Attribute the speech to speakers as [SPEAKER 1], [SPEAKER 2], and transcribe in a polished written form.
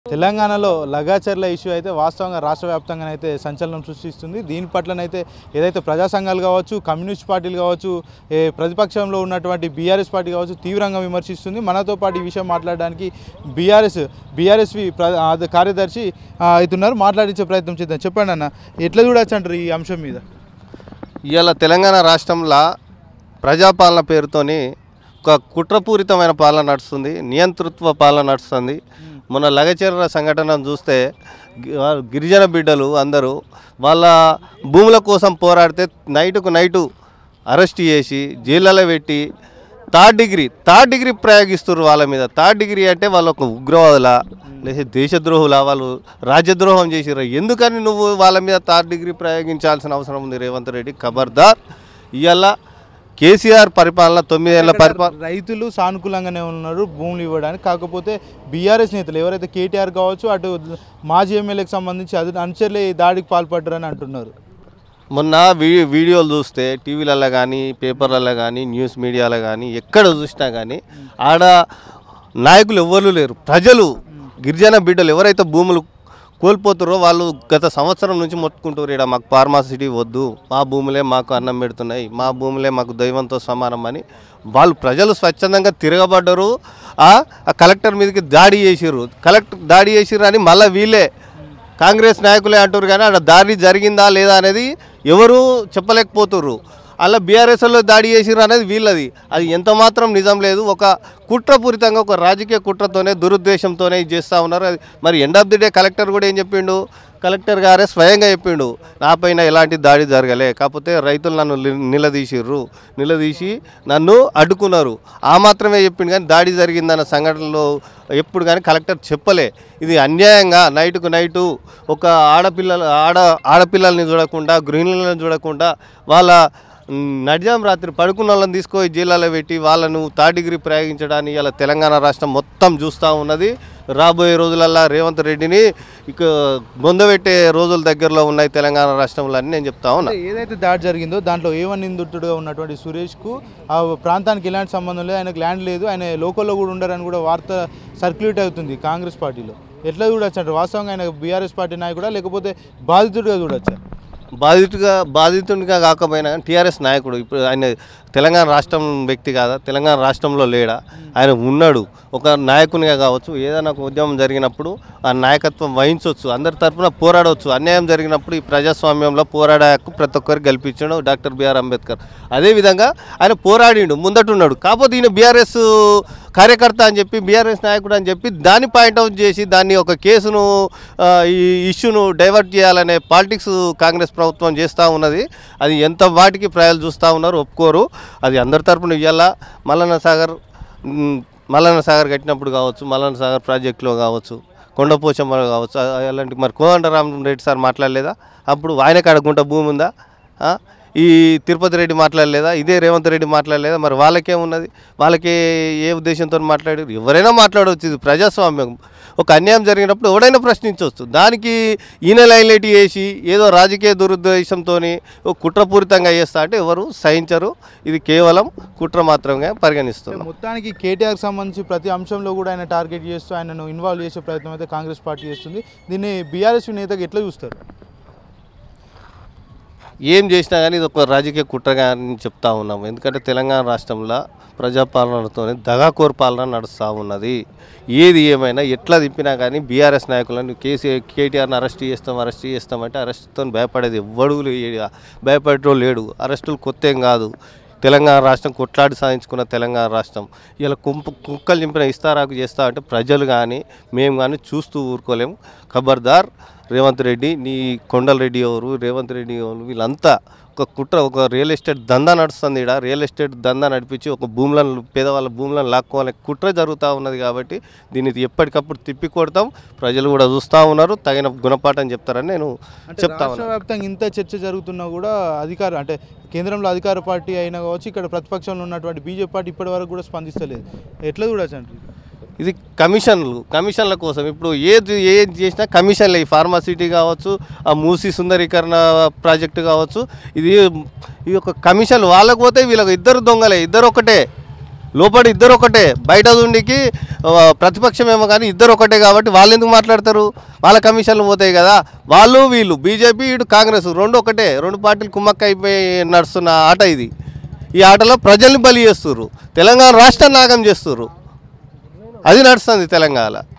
[SPEAKER 1] తెలంగాణలో లగాచర్ల ఇష్యూ అయితే వాస్తవంగా రాష్ట్ర వ్యాప్తంగానైతే సంచలనం సృష్టిస్తుంది. దీని పట్లనైతే ఏదైతే ప్రజా సంఘాలు కావచ్చు, కమ్యూనిస్ట్ పార్టీలు కావచ్చు, ప్రతిపక్షంలో ఉన్నటువంటి బీఆర్ఎస్ పార్టీ కావచ్చు తీవ్రంగా విమర్శిస్తుంది. మనతో పాటు ఈ విషయం మాట్లాడడానికి బీఆర్ఎస్వి కార్యదర్శి అవుతున్నారు. మాట్లాడించే ప్రయత్నం చేద్దాం. చెప్పండి అన్న, ఎట్లా చూడొచ్చు అంటారు ఈ అంశం మీద?
[SPEAKER 2] ఇవాళ తెలంగాణ రాష్ట్రంలో ప్రజాపాలన పేరుతోని ఒక కుట్రపూరితమైన పాలన నడుస్తుంది, నియంతృత్వ పాలన నడుస్తుంది. మొన్న లగచర్ల సంఘటనను చూస్తే గిరిజన బిడ్డలు అందరూ వాళ్ళ భూముల కోసం పోరాడితే నైటు అరెస్ట్ చేసి జైళ్ళలో పెట్టి థర్డ్ డిగ్రీ ప్రయోగిస్తున్నారు వాళ్ళ మీద. థర్డ్ డిగ్రీ అంటే వాళ్ళు ఒక ఉగ్రవాదుల లేదా దేశద్రోహుల, వాళ్ళు రాజ్యద్రోహం చేసిర్రు. ఎందుకని నువ్వు వాళ్ళ మీద థర్డ్ డిగ్రీ ప్రయోగించాల్సిన అవసరం ఉంది? రేవంత్ రెడ్డి ఖబర్దార్. ఇవాళ కేసీఆర్ పరిపాలన 9 ఏళ్ల పరిపాలన
[SPEAKER 1] రైతులు సానుకూలంగానే ఉన్నారు భూములు ఇవ్వడానికి. కాకపోతే బీఆర్ఎస్ నేతలు ఎవరైతే కేటీఆర్ కావచ్చు, అటు మాజీ ఎమ్మెల్యేకి సంబంధించి అనుచరులే దాడికి పాల్పడ్డారని అంటున్నారు.
[SPEAKER 2] మొన్న వీడియోలు చూస్తే టీవీలలో కానీ, పేపర్లలో కానీ, న్యూస్ మీడియాలో కానీ ఎక్కడ చూసినా కానీ ఆడ నాయకులు ఎవ్వరూ లేరు. ప్రజలు, గిరిజన బిడ్డలు ఎవరైతే భూములు కోల్పోతారో వాళ్ళు గత సంవత్సరం నుంచి మొత్తుకుంటారు, ఇక్కడ మాకు ఫార్మాసిటీ వద్దు, మా భూములే మాకు అన్నం పెడుతున్నాయి, మా భూములే మాకు దైవంతో సమానం అని వాళ్ళు ప్రజలు స్వచ్ఛందంగా తిరగబడ్డరు. ఆ కలెక్టర్ మీదకి దాడి చేసిర్రు. దాడి చేసిర్రు అని మళ్ళీ వీళ్ళే కాంగ్రెస్ నాయకులే అంటారు. కానీ అక్కడ దాడి జరిగిందా లేదా అనేది ఎవరు చెప్పలేకపోతుర్రు. అలా బీఆర్ఎస్లో దాడి చేసిర్రు అనేది వీళ్ళది. అది ఎంత మాత్రం నిజం లేదు. ఒక కుట్రపూరితంగా, ఒక రాజకీయ కుట్రతోనే, దురుద్దేశంతోనే ఇది చేస్తూ ఉన్నారు. మరి end of the day collector కూడా ఏం చెప్పిండు? కలెక్టర్ గారే స్వయంగా చెప్పిండు, నాపైన ఎలాంటి దాడి జరగలే, కాకపోతే రైతులు నన్ను నిలదీసి నన్ను అడ్డుకున్నారు, ఆ మాత్రమే చెప్పిండు. కానీ దాడి జరిగిందన్న సంఘటనలో ఎప్పుడు కానీ కలెక్టర్ చెప్పలే. ఇది అన్యాయంగా నైటు ఒక ఆడపిల్లల్ని చూడకుండా, గృహిణులను చూడకుండా, వాళ్ళ నడిజాం రాత్రి పడుకున్న వాళ్ళని తీసుకొని జిల్లాలో పెట్టి వాళ్ళను థర్డ్ డిగ్రీ ప్రయోగించడానికి ఇలా తెలంగాణ రాష్ట్రం మొత్తం చూస్తూ ఉన్నది. రాబోయే రోజులల్లో రేవంత్ రెడ్డిని ఇక బొందబెట్టే రోజుల దగ్గరలో ఉన్నాయి తెలంగాణ రాష్ట్రంలో అని నేను చెప్తా ఉన్నా.
[SPEAKER 1] ఏదైతే దాడి జరిగిందో దాంట్లో ఏవన్ నిందితుడుగా ఉన్నటువంటి సురేష్కు ఆ ప్రాంతానికి ఎలాంటి సంబంధం లేదు, ఆయనకు ల్యాండ్ లేదు, ఆయన లోకల్లో కూడా ఉండరని కూడా వార్త సర్క్యులేట్ అవుతుంది కాంగ్రెస్ పార్టీలో. ఎట్లా చూడొచ్చు అంటే వాస్తవంగా ఆయన బీఆర్ఎస్ పార్టీ నాయకుడా లేకపోతే బాధితుడిగా చూడొచ్చా?
[SPEAKER 2] బాధితుడిగా కాకపోయినా టీఆర్ఎస్ నాయకుడు. ఇప్పుడు ఆయన తెలంగాణ రాష్ట్రం వ్యక్తి కాదా? తెలంగాణ రాష్ట్రంలో లేడా? ఆయన ఉన్నాడు. ఒక నాయకునిగా కావచ్చు, ఏదైనా ఒక ఉద్యమం జరిగినప్పుడు ఆ నాయకత్వం వహించవచ్చు, అందరి తరఫున పోరాడవచ్చు. అన్యాయం జరిగినప్పుడు ఈ ప్రజాస్వామ్యంలో పోరాడే హక్కు ప్రతి ఒక్కరికి కల్పించాడు డాక్టర్ బిఆర్ అంబేద్కర్. అదేవిధంగా ఆయన పోరాడిండు, ముందటున్నాడు. కాకపోతే ఈయన బీఆర్ఎస్ కార్యకర్త అని చెప్పి, బీఆర్ఎస్ నాయకుడు అని చెప్పి దాన్ని పాయింట్అవుట్ చేసి దాన్ని ఒక కేసును, ఈ ఇష్యూను డైవర్ట్ చేయాలనే పాలిటిక్స్ కాంగ్రెస్ ప్రభుత్వం చేస్తూ ఉన్నది. అది ఎంత వాటికి ప్రజలు చూస్తూ ఉన్నారు, ఒప్పుకోరు. అది అందరి తరపున ఇవ్వాల. మల్లన్న సాగర్ కట్టినప్పుడు కావచ్చు, మల్లన్న సాగర్ ప్రాజెక్టులో కావచ్చు, కొండపోచమ్మ కావచ్చు, అలాంటి మరి కోదండరామరెడ్డి సార్ మాట్లాడలేదా? అప్పుడు ఆయనకు అడగకుండా భూమి ఉందా? ఈ తిరుపతి రెడ్డి మాట్లాడలేదా? ఇదే రేవంత్ రెడ్డి మాట్లాడలేదా? మరి వాళ్ళకేమున్నది? వాళ్ళకి ఏ ఉద్దేశంతో మాట్లాడారు? ఎవరైనా మాట్లాడవచ్చు. ఇది ప్రజాస్వామ్యం. ఒక అన్యాయం జరిగినప్పుడు ఎవడైనా ప్రశ్నించవచ్చు. దానికి ఈయన లైన్లైట్ చేసి ఏదో రాజకీయ దురుద్దేశంతో కుట్రపూరితంగా చేస్తా అంటే ఎవరు సహించరు. ఇది కేవలం కుట్ర మాత్రమే పరిగణిస్తారు.
[SPEAKER 1] మొత్తానికి కేటీఆర్కి సంబంధించి ప్రతి అంశంలో కూడా ఆయన టార్గెట్ చేస్తూ ఆయనను ఇన్వాల్వ్ చేసే ప్రయత్నం అయితే కాంగ్రెస్ పార్టీ చేస్తుంది. దీన్ని బీఆర్ఎస్ నేతగా ఎట్లా చూస్తారు?
[SPEAKER 2] ఏం చేసినా కానీ ఇది ఒక రాజకీయ కుట్రగా అని చెప్తా ఉన్నాము. ఎందుకంటే తెలంగాణ రాష్ట్రంలో ప్రజాపాలనతోనే దగాకోర్ పాలన నడుస్తూ ఉన్నది. ఏది ఏమైనా ఎట్లా తిప్పినా కానీ బీఆర్ఎస్ నాయకులను కేటీఆర్ని అరెస్ట్ చేస్తామంటే అరెస్ట్తో భయపడేది ఎవ్వడు భయపడటం లేడు. అరెస్టులు కొత్త ఏం కాదు. తెలంగాణ రాష్ట్రం కొట్లాడి సాధించుకున్న తెలంగాణ రాష్ట్రం ఇలా కుక్కలు నింపిన ఇస్తారాకు చేస్తా అంటే ప్రజలు కానీ మేము కానీ చూస్తూ ఊరుకోలేము. ఖబర్దార్ రేవంత్ రెడ్డి, నీ కొండలరెడ్డి ఎవరు, రేవంత్ రెడ్డి ఎవరు, వీళ్ళంతా ఒక కుట్ర, ఒక రియల్ ఎస్టేట్ దందా నడుస్తుంది. ఇక్కడ రియల్ ఎస్టేట్ దందా నడిపించి ఒక పేదవాళ్ళ భూములను లాక్కోవాలని కుట్ర జరుగుతూ ఉన్నది. కాబట్టి దీన్ని ఎప్పటికప్పుడు తిప్పికొడతాం. ప్రజలు కూడా చూస్తూ ఉన్నారు, తగిన గుణపాఠం చెప్తారని నేను చెప్తా ఉన్నాను.
[SPEAKER 1] రాష్ట్ర వ్యాప్తంగా ఇంత చర్చ జరుగుతున్నా కూడా అంటే కేంద్రంలో అధికార పార్టీ అయినా కావచ్చు, ఇక్కడ ప్రతిపక్షంలో ఉన్నటువంటి బీజేపీ పార్టీ ఇప్పటి వరకు కూడా స్పందిస్తలేదు. ఎట్లా చూడొచ్చు అంటే
[SPEAKER 2] ఇది కమిషన్ల కోసం ఇప్పుడు ఏది చేసినా కమిషన్లే. ఈ ఫార్మాసిటీ కావచ్చు, ఆ మూసీ సుందరీకరణ ప్రాజెక్టు కావచ్చు, ఇది ఒక కమిషన్ వాళ్ళకు పోతే వీళ్ళకి ఇద్దరు దొంగలే, ఇద్దరు ఒకటే. లోపల ఇద్దరు ఒకటే, బయట ఉండికి ప్రతిపక్షం ఏమో కానీ ఇద్దరు ఒకటే కాబట్టి వాళ్ళు ఎందుకు మాట్లాడతారు? వాళ్ళ కమిషన్లు పోతాయి కదా. వాళ్ళు వీళ్ళు బీజేపీ ఇటు కాంగ్రెస్ రెండు ఒకటే, రెండు పార్టీలు కుమ్మక్క అయిపోయి నడుస్తున్న ఆట ఇది. ఈ ఆటలో ప్రజల్ని బలి చేస్తుర్రు, తెలంగాణ రాష్ట్రాన్ని నాగం చేస్తుర్రు. అది నడుస్తుంది తెలంగాణ.